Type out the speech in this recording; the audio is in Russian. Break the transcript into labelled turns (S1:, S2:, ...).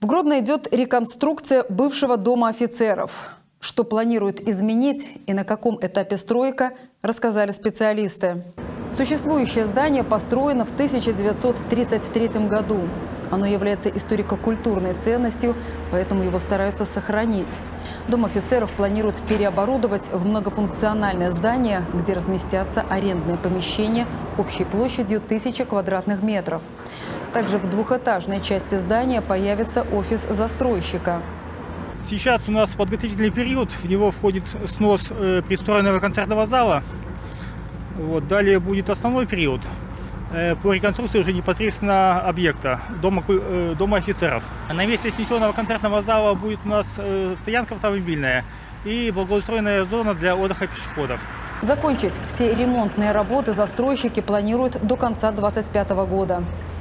S1: В Гродно идет реконструкция бывшего дома офицеров. Что планируют изменить и на каком этапе стройка, рассказали специалисты. Существующее здание построено в 1933 году. Оно является историко-культурной ценностью, поэтому его стараются сохранить. Дом офицеров планируют переоборудовать в многофункциональное здание, где разместятся арендные помещения общей площадью 1000 квадратных метров. Также в двухэтажной части здания появится офис застройщика.
S2: Сейчас у нас подготовительный период, в него входит снос пристроенного концертного зала. Далее будет основной период по реконструкции уже непосредственно объекта Дома офицеров. На месте снесенного концертного зала будет у нас стоянка автомобильная и благоустроенная зона для отдыха пешеходов.
S1: Закончить все ремонтные работы застройщики планируют до конца 2025 года.